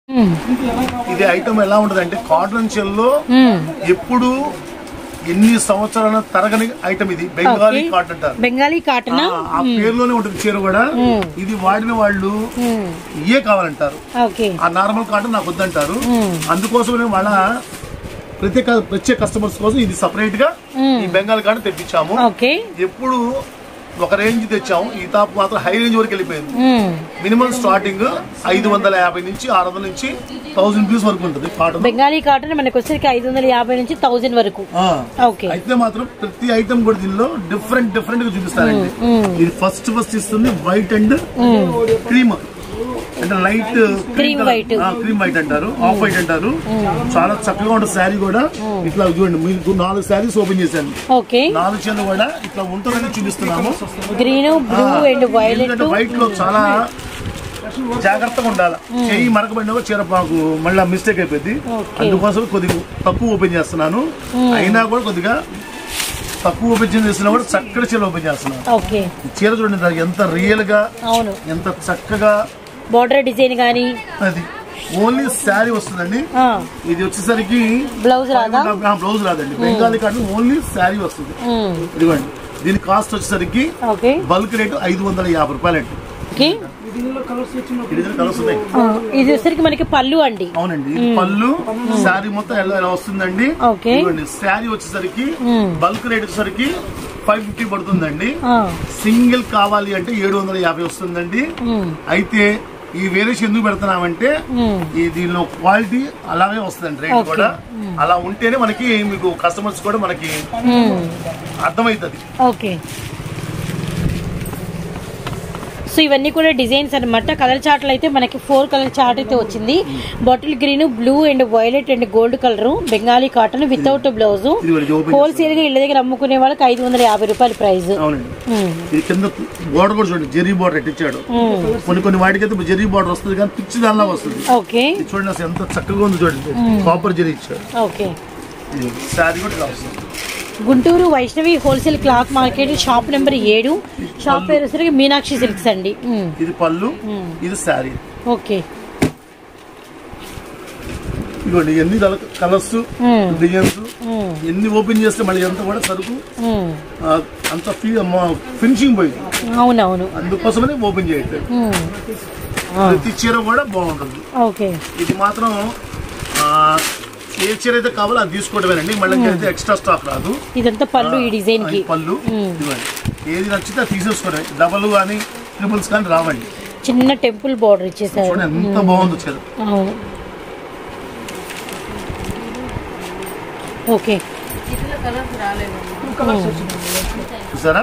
ఇది ఐటమ్ ఎలా ఉంటది అంటే కాటన్ చెల్లో ఎప్పుడు ఎన్ని సంవత్సరాల తరగని ఐటమ్ ఇది బెంగాలీ కాటన్ అంటారు.
బెంగాలీ కాటన్
ఆ పేరులోనే ఉంటుంది చీర కూడా. ఇది వాడిన వాళ్ళు ఇయే కావాలంటారు, ఆ నార్మల్ కాటన్ నాకు వద్దంటారు. అందుకోసమే వాళ్ళ ప్రత్యేక ప్రత్యేక కస్టమర్స్ కోసం ఇది సపరేట్ గా ఈ బెంగాలీ కాటన్ తెప్పించాము. ఎప్పుడు ఒక రేంజ్ తెచ్చాము, ఈ టాప్ మాత్రం హై రేంజ్ వరకు వెళ్ళిపోయింది. మినిమం స్టార్టింగ్ ఐదు వందల యాభై నుంచి ఆరు వందల నుంచి థౌసండ్ రూపీస్ వరకు ఉంటుంది కాటన్.
బెంగాలీ కాటన్ మనకు వచ్చేసరికి ఐదు వందల యాభై నుంచి థౌసండ్ వరకు.
అయితే మాత్రం ప్రతి ఐటమ్ కూడా దీనిలో డిఫరెంట్ డిఫరెంట్ గా చూపిస్తారండి. ఇది ఫస్ట్ ఫస్ట్ ఇస్తుంది వైట్ అండ్ క్రీమ్, అంటే light cream white cream white అంటారు, ఆఫ్ వైట్ అంటారు. చాలా చక్కగా ఉంటుంది శారీ కూడా. ఇట్లా చూడండి, మీకు నాలుగు శారీస్ ఓపెన్ చేశాను, నాలుగు చీరలు కూడా ఇట్లా ఉంటుందని చూపిస్తున్నాము.
Green blue and violet.
White లో చాలా జాగ్రత్తగా ఉండాలి, చెయ్యి మరకబడిన చీర పాకు మళ్ళీ మిస్టేక్ అయిపోయింది. అందుకోసం కొద్దిగా తక్కువ ఓపెన్ చేస్తున్నాను. అయినా కూడా కొద్దిగా తక్కువ ఓపెన్ చేసినా కూడా చక్కటి చీర ఓపెన్ చేస్తున్నాను. చీర చూడండి ఎంత రియల్ గా, ఎంత చక్కగా
బోర్డర్ డిజైన్ గానీ
అది ఓన్లీ శారీ వస్తుందండి. ఇది వచ్చేసరికి
బ్లౌజ్ రాదా?
బ్లౌజ్ రాదండి, బెంగాలీ కాటన్ ఓన్లీ శారీ వస్తుంది. ఇదిగోండి, దీని కాస్ట్ వచ్చేసరికి బల్క్ రేటు ఐదు వందల యాభై రూపాయలు అండి.
ఇది వచ్చేసరికి మనకి పళ్ళు అండి.
అవునండి, ఇది పళ్ళు. శారీ మొత్తం ఎలా ఎలా వస్తుందండి. శారీ వచ్చేసరికి బల్క్ రేట్ వచ్చేసరికి ఫైవ్ ఫిఫ్టీ పడుతుందండి. సింగిల్ కావాలి అంటే ఏడు వందల యాభై వస్తుందండి. అయితే ఈ వేరేషన్ ఎందుకు పెడుతున్నామంటే ఈ దీనిలో క్వాలిటీ అలాగే వస్తుందండి, రేట్ కూడా అలా ఉంటేనే మనకి మీకు కస్టమర్స్ కూడా మనకి అర్థమవుతుంది.
ఓకే, సో ఇవన్నీ కూడా డిజైన్స్ అనమాట. కలర్ చార్ట్లు అయితే మనకి ఫోర్ కలర్ చార్ట్ అయితే వచ్చింది. Bottle green, blue and violet and gold colour, Bengali cotton without blouse. Wholesale గా ఇళ్ళ దగ్గర అమ్ముకునే వాళ్ళకి ఐదు వందల యాభై రూపాయల ప్రైస్.
బోర్డర్ కూడా చూడండి, జెరీ బోర్డర్ ఇచ్చాడు. కొన్ని కొన్ని వాటికి అయితే జెరీ బోర్డర్ వస్తుంది కానీ పిచ్చి దానిలా వస్తుంది.
ఓకే,
చూడండి అసలు ఎంత చక్కగా ఉంది చూడండి, కాపర్ జెరీ ఇచ్చాడు.
ఓకే,
శారీ కూడా ఇలా వస్తుంది.
Guntur Vaishnavi wholesale cloth market, shop number ఏడు. షాప్ పేరు వచ్చేసరికి మీనాక్షి సిల్క్స్ అండి.
ఇది పళ్ళు, ఇది శారీ.
ఓకే,
ఇదిగోండి ఎన్ని కలర్స్ డిజైన్స్ ఎన్ని ఓపెన్ చేస్తే మళ్ళీ ఎంత కూడా సరుకు అంత ఫినిషింగ్ పోయింది.
అవునవును,
అందుకోసమనే ఓపెన్ చేయట్లేదు. ప్రతి చీర కూడా బాగుంటుంది.
ఓకే,
ఇది మాత్రం ఏ చీర అయితే కావాలో అది తీసుకోవడమేనండి, మళ్ళీ అయితే ఎక్స్ట్రా స్టాక్ రాదు.
ఇదంతా పళ్ళు, ఈ డిజైన్ కి
పళ్ళు. ఏది నచ్చితే తీసేసుకోవడం, డబల్ కానీ ట్రిపుల్స్ కానీ రావండి.
చిన్న టెంపుల్ బోర్డర్ ఇచ్చేసారు,
ఎంత బాగుంది చీర.
ఓకే,
చూసారా.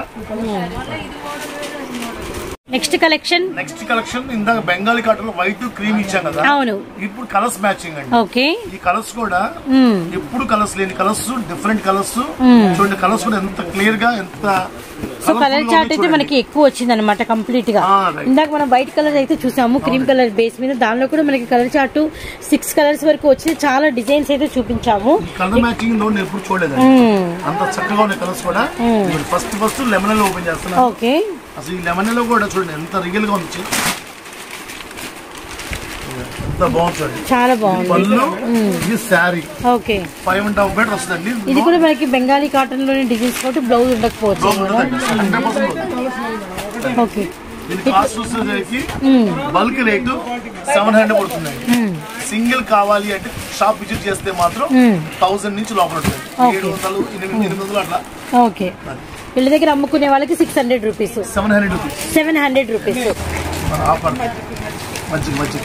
నెక్స్ట్ కలెక్షన్
నెక్స్ట్ కలెక్షన్ ఇందాక బెంగాలీ కాటన్ వైట్ క్రీమ్ ఇచ్చాం కదా.
అవును,
ఇప్పుడు కలర్స్ మ్యాచింగ్ అండి.
ఓకే,
ఈ కలర్స్ కూడా ఎప్పుడు కలర్స్ లేని కలర్స్, డిఫరెంట్ కలర్స్. చూడండి కలర్స్ కూడా ఎంత క్లియర్ గా, ఎంత
సో కలర్ చార్ట్ అయితే మనకి ఎక్కువ వచ్చింది అనమాట కంప్లీట్ గా. ఇందాక మనం వైట్ కలర్ అయితే చూసాము, క్రీమ్ కలర్ బేస్ మీద. దానిలో కూడా మనకి కలర్ చార్ట్ సిక్స్ కలర్స్ వరకు వచ్చి చాలా డిజైన్స్ అయితే చూపించాము.
కలర్ మ్యాచింగ్ ఎప్పుడు చూడలేదు, అంత చక్కగా ఉన్నాయి కలర్స్ కూడా. ఫస్ట్ ఫస్ట్ లెమన్ లో ఓపెన్ చేస్తున్నా.
ఓకే,
అసలు ఈ లెమన్ లో కూడా చూడండి ఎంత రియల్ గా ఉంది, ఎంత బాగుంది చూడండి, చాలా బాగుంది. పళ్ళు, ఇది sari.
Okay,
five and half metre వస్తుందండి.
ఇది కూడా మనకి బెంగాలీ కాటన్ లోని డిజైన్స్ కాబట్టి బ్లౌజ్ ఉండకపోవచ్చు. ఓకే,
దీని కాస్ట్ వచ్చేసరికి బల్క్ రేటు సెవెన్ హండ్రెడ్ పడుతుందండి. సింగిల్ కావాలి అంటే షాప్ విజిట్ చేస్తే మాత్రం థౌసండ్ నుంచి లోపల ఉంటుంది, ఏడు వందలు ఎనిమిది ఎనిమిది వందలు అట్లా.
ఓకే, వీళ్ళ దగ్గర అమ్ముకునే వాళ్ళకి six hundred rupees,
seven hundred rupees
seven hundred rupees
offer. మంచి మంచి.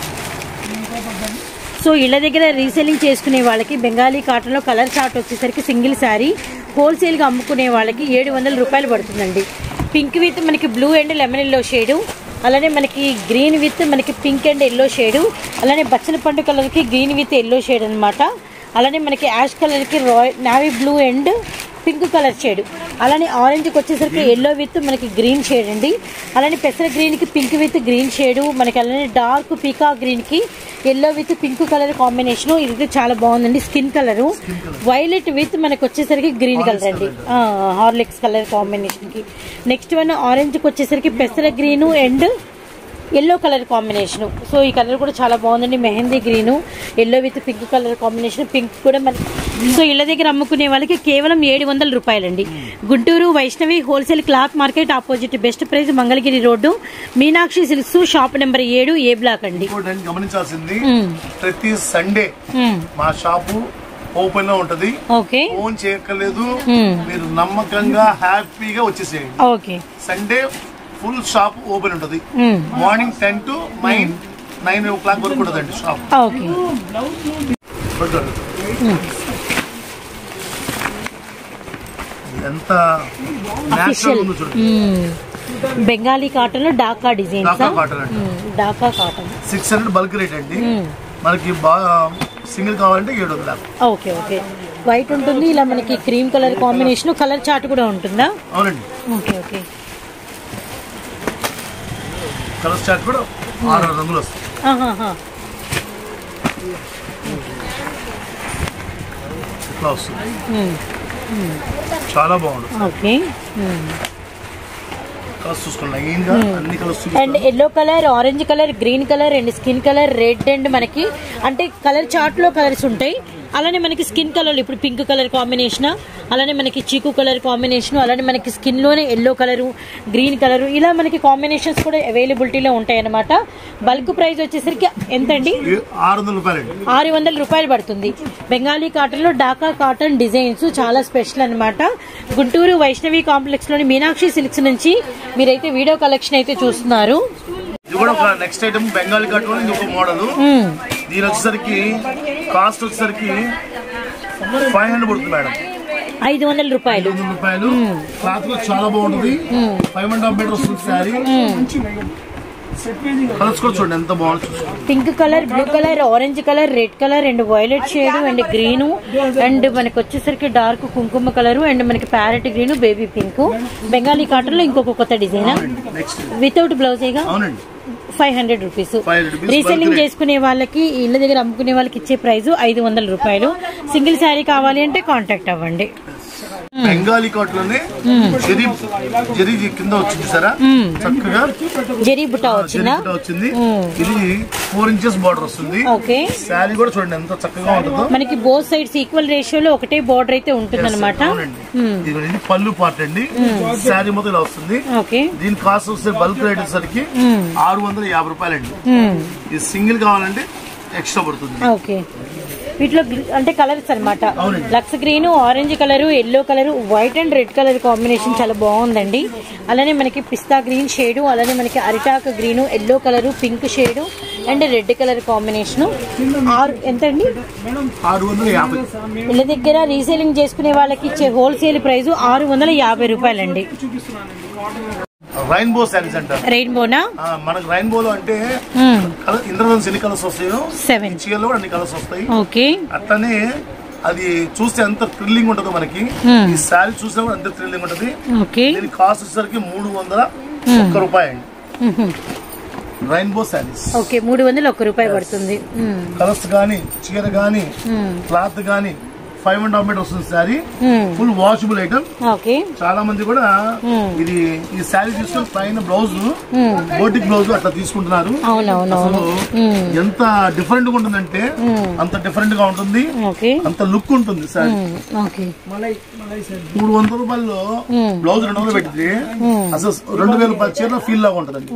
సో ఇళ్ళ దగ్గర రీసెల్లింగ్ చేసుకునే వాళ్ళకి బెంగాలీ కాటన్ లో కలర్ చార్ట్ వచ్చేసరికి సింగిల్ శారీ హోల్సేల్ గా అమ్ముకునే వాళ్ళకి ఏడు వందల రూపాయలు పడుతుందండి. పింక్ విత్ మనకి blue and lemon yellow shade, అలానే మనకి గ్రీన్ విత్ మనకి పింక్ అండ్ ఎల్లో షేడు, అలానే బచ్చల పండు కలర్ కి గ్రీన్ విత్ ఎల్లో షేడ్ అనమాట. అలానే మనకి యాష్ కలర్ కి royal navy blue and pink colour shade, అలానే ఆరెంజ్కి వచ్చేసరికి ఎల్లో విత్ మనకి గ్రీన్ షేడ్ అండి. అలానే పెసర గ్రీన్కి పింక్ విత్ గ్రీన్ షేడు, మనకి అలానే డార్క్ పీకా గ్రీన్కి yellow with pink colour combination. ఇది చాలా బాగుందండి, స్కిన్ కలర్. వైలెట్ విత్ మనకి వచ్చేసరికి గ్రీన్ కలర్ అండి, హార్లిక్స్ కలర్ కాంబినేషన్కి. నెక్స్ట్ వన్ ఆరెంజ్కి వచ్చేసరికి పెసర green and yellow colour combination. So ఈ కలర్ కూడా చాలా బాగుందండి. Mehndi green yellow with pink colour combination. Pink కూడా మన సో ఇళ్ళ దగ్గర అమ్ముకునే వాళ్ళకి కేవలం ఏడు వందల రూపాయలండి. Guntur Vaishnavi wholesale cloth market opposite best price Mangalagiri road Meenakshi silks shop number ఏడు ఏ బ్లాక్ అండి.
గమనించాల్సింది ప్రతి సండే మా షాపు ఓపెన్ లో ఉంటది.
ఓకే,
ఫోన్ చేయక్కర్లేదు, మీరు నమ్మకంగా హ్యాపీగా వచ్చేసేయండి.
Okay,
Sunday full shop open ఉంటది. Morning ten to nine nine o'clock వరకు ఉంటదండి షాప్.
ఓకే,
ఎంత నేచురల్ ఉందో చూడండి.
బెంగాలీ కాటన్ లో డాకా డిజైన్,
డాకా కాటన్ అండి.
Dhaka cotton
six hundred bulk rate అండి. మనకి బాగా సింగిల్ కావాలంటే ఏడు వందల.
Okay, okay. వైట్ ఉంటుంది, ఇలా మనకి cream colour combination. Colour chart కూడా ఉంటుందా?
అవునండి.
Okay, okay.
కలర్ చార్ట్ కూడా ఆరు రంగులు వస్తాయి. ఇట్లా వస్తుంది, చాలా బాగుంటుంది.
ఓకే,
కలర్స్ చూసుకోండి లైన్ గా అన్ని colours.
And yellow colour, orange colour, green colour and skin colour, red and మనకి అంటే కలర్ చార్ట్ లో కలర్స్ ఉంటాయి. అలానే మనకి స్కిన్ కలర్ ఇప్పుడు పింక్ కలర్ కాంబినేషన్, అలానే మనకి చీకు కలర్ కాంబినేషన్, అలానే మనకి స్కిన్ లోనే ఎల్లో కలరు, గ్రీన్ కలరు, ఇలా మనకి కాంబినేషన్స్ కూడా అవైలబిలిటీలో ఉంటాయి అన్నమాట. బల్క్ ప్రైస్ వచ్చేసరికి ఎంత అండి?
ఆరు వందల రూపాయలు
ఆరు వందల రూపాయలు పడుతుంది. బెంగాలీ కాటన్ లో డాకా కాటన్ డిజైన్స్ చాలా స్పెషల్ అనమాట. గుంటూరు వైష్ణవి కాంప్లెక్స్ లోని మీనాక్షి సిల్క్స్ నుంచి మీరైతే వీడియో కలెక్షన్ అయితే చూస్తున్నారు.
ఇది కూడా ఒక నెక్స్ట్ ఐటమ్ బెంగాలీ కాటన్. ఇది ఒక మోడల్. దీని వచ్చేసరికి కాస్ట్ వచ్చేసరికి ఫైవ్ హండ్రెడ్ పడుతుంది మేడం.
ఐదు వందల రూపాయలు
ఐదు వందల రూపాయలు క్లాత్ కూడా చాలా బాగుంటుంది. ఫైవ్ అండ్ హాఫ్ మీటర్ వస్తుంది శారీ. కలర్స్ కూడా చూడండి ఎంత బాగుంది.
Pink colour, blue colour, orange colour, red colour and violet shade and green and మనకి వచ్చేసరికి డార్క్ కుంకుమ కలర్ అండ్ మనకి parrot green, baby pink. Bengali cotton లో ఇంకొక కొత్త డిజైన్ వితౌట్ బ్లౌజ్ ఏగా. Five hundred rupees. రీసెల్లింగ్ చేసుకునే వాళ్ళకి, ఇళ్ళ దగ్గర అమ్ముకునే వాళ్ళకి ఇచ్చే ప్రైస్ ఐదు వందల రూపాయలు. సింగిల్ శారీ కావాలి అంటే కాంటాక్ట్ అవ్వండి.
బెంగాలీ కాటన్ లోనే జరీ జరీ కింద వచ్చింది సారా, చక్కగా
జరీ బుట్ట వచ్చిందా
వచ్చింది. ఇది ఫోర్ ఇంచెస్ బార్డర్ వస్తుంది.
ఓకే,
శారీ కూడా చూడండి ఎంత చక్కగా ఉంటుందో.
మనకి బోత్ సైడ్స్ ఈక్వల్ రేషియోలో ఒకటే బార్డర్ అయితే ఉంటుంది అనమాట.
ఇది పళ్ళు పార్ట్ అండి. శారీ మొత్తం ఇలా వస్తుంది.
ఓకే,
దీని కాస్ట్ వస్తే బల్క్ రేట్ వచ్చేసరికి ఆరు వందల యాభై రూపాయలు అండి. ఇది సింగిల్ కావాలంటే ఎక్స్ట్రా పడుతుంది.
ఓకే, వీటిలో అంటే కలర్స్ అనమాట. లక్స్ green, orange colour, yellow colour, white and red colour combination చాలా బాగుందండి. అలానే మనకి పిస్తా గ్రీన్ షేడ్, అలానే మనకి అరిటాక్ green, yellow colour, pink shade and red colour combination. ఆరు ఎంత అండి?
ఆరు వందల యాభై.
ఇళ్ళ దగ్గర రీసేలింగ్ చేసుకునే వాళ్ళకి ఇచ్చే హోల్సేల్ ప్రైస్ ఆరు వందల యాభై రూపాయలండి.
రైన్బో శారీస్ అంటారు.
రెయిన్బోనా?
మనకు రెయిన్బోలో అంటే ఇంద్రధనుస్ ఎన్ని కలర్స్ వస్తాయో
సెవెన్
చీరలో అన్ని కలర్స్ వస్తాయి.
ఓకే,
అట్లనే అది చూస్తే ఎంత థ్రిల్లింగ్ ఉంటుందో మనకి. ఈ శారీ చూస్తే కూడా ఎంత థ్రిల్లింగ్ ఉంటది. దీని కాస్ట్ వచ్చేసరికి మూడు వందల ఒక్క రూపాయి అండి. రెయిన్బో శారీస్.
ఓకే, మూడు వందల ఒక్క రూపాయి పడుతుంది.
కలర్స్ గానీ, చీర గానీ, క్లాత్ గానీ ఫైవ్ అండ్ హాఫ్ మీటర్ వస్తుంది శారీ. Full washable item. చాలా మంది కూడా ఇది ఈ శారీ తీసుకుని పైన బ్లౌజ్ బోటిక్ బ్లౌజ్ అట్లా తీసుకుంటున్నారు. అసలు ఎంత డిఫరెంట్ గా ఉంటుందంటే అంత డిఫరెంట్ గా ఉంటుంది, అంత లుక్ ఉంటుంది శారీ. మూడు వందల రూపాయల్లో బ్లౌజ్ రెండు వందలు పెట్టింది. అసలు రెండు వేల రూపాయల చీర ఫీల్ లాగా ఉంటుందండి.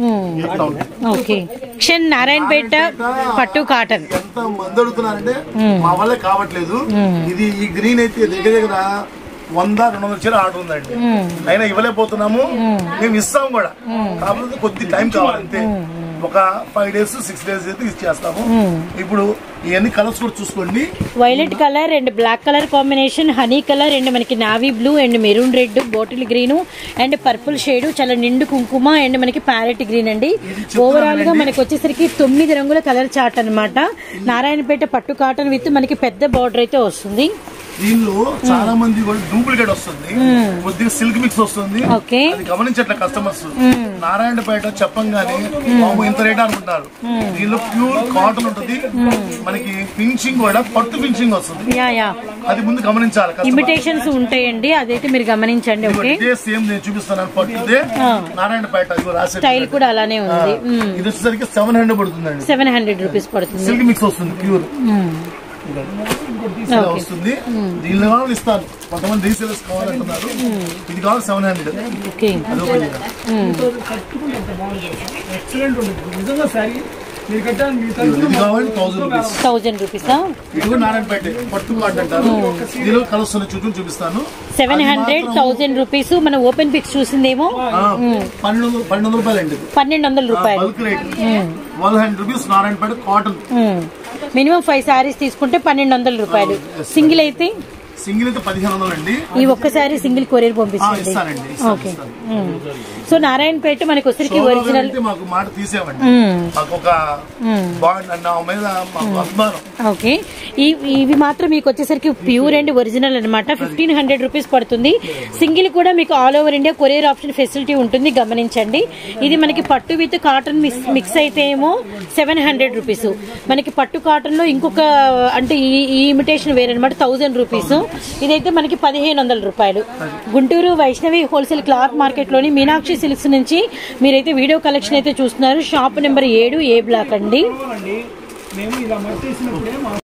నారాయణపేట పట్టు కాటన్.
ఎంత మంది అడుగుతున్నారంటే మా వల్లే కావట్లేదు. ఇది ఈ గ్రీన్ అయితే దగ్గర దగ్గర వంద రెండు వందల చీర ఆర్డర్ ఉందండి. అయినా ఇవ్వలేకపోతున్నాము. మేము ఇస్తాము కూడా, కాకపోతే కొద్ది టైం కావాలంతే. ఒక ఫైవ్ డేస్ సిక్స్ డేస్ అయితే ఇచ్చేస్తాము. ఇప్పుడు ఇవన్నీ కలర్స్ కూడా చూసుకోండి.
Violet colour and black colour combination, honey colour and మనకి navy blue and maroon red, bottle green and purple shade, చాలా నిండు కుంకుమ అండ్ మనకి ప్యారెట్ గ్రీన్ అండి. ఓవరాల్ గా మనకి వచ్చేసరికి తొమ్మిది రంగుల కలర్ చార్ట్ అనమాట. నారాయణపేట పట్టు కాటన్ విత్ మనకి పెద్ద బార్డర్ అయితే వస్తుంది.
దీనిలో చాలా మంది కూడా డూప్లికేట్ వస్తుంది, కొద్దిగా సిల్క్ మిక్స్ వస్తుంది, అది గమనించట్లే కస్టమర్స్. నారాయణపేట చెప్పంగానే బాబు ఇంత రేట్ అనుకుంటారు. దీనిలో ప్యూర్ కాటన్ ఉంటుంది, మనకి ఫినిషింగ్ కూడా పట్టు ఫినిషింగ్ వస్తుంది, అది ముందు గమనించాలి.
ఇమిటేషన్స్ ఉంటాయండి, అదైతే మీరు గమనించండి.
సేమ్ నేను చూపిస్తాను, పట్టుదే నారాయణపేట
స్టైల్ కూడా అలానే ఉంది.
ఇది వచ్చేసరికి సెవెన్ హండ్రెడ్ పడుతుందండి,
సెవెన్ హండ్రెడ్ రూపీస్ పడుతుంది.
సిల్క్ మిక్స్ వస్తుంది ప్యూర్ వస్తుంది. దీనిలో కావాలి ఇస్తాను, కొంతమంది రీసేలర్స్ కావాలంటున్నారు. ఇది కావాలి seven hundred.
Thousand rupees
Narayanpet పట్టు కార్డ్ అంటారు. దీనిలో కలర్స్ చుట్టూ చూపిస్తాను.
Seven hundred thousand rupees. మన ఓపెన్ పిక్స్ చూసిందేమో
పన్నెండు పన్నెండు వందల రూపాయలు అండి,
పన్నెండు వందల రూపాయలు
bulk rate. Twelve hundred rupees Narayanpet cotton.
Minimum five saris తీసుకుంటే పన్నెండు వందల రూపాయలు. సింగిల్ అయితే
సింగిల్ అయితే పదిహేను వందలు అండి.
ఈ ఒక్కసారి సింగిల్ కొరియర్ పంపిస్తుంది. ఓకే. సో నారాయణపేట మనకి వచ్చరికి ఒరిజినల్
మాకు మాట తీసేవండి, మాకు ఒక బాండ్ నా మీద మాకు అభిమానం.
ఓకే. ఇవి మాత్రం మీకు వచ్చేసరికి ప్యూర్ అండ్ ఒరిజినల్ అనమాట. ఫిఫ్టీన్ హండ్రెడ్ రూపీస్ పడుతుంది. సింగిల్ కూడా మీకు all over India courier option facility ఉంటుంది, గమనించండి. ఇది మనకి పట్టు విత్ కాటన్ మిక్స్ అయితే ఏమో సెవెన్ హండ్రెడ్ రూపీస్. మనకి పట్టు కాటన్ లో ఇంకొక అంటే ఈ ఇమిటేషన్ వేరే అనమాట, థౌసండ్ రూపీస్. ఇదైతే మనకి పదిహేను వందల రూపాయలు. Guntur Vaishnavi wholesale cloth market లోని మీనాక్షి సిల్క్స్ నుంచి మీరైతే వీడియో కలెక్షన్ అయితే చూస్తున్నారు. షాప్ నెంబర్ ఏడు, ఏ బ్లాక్ అండి.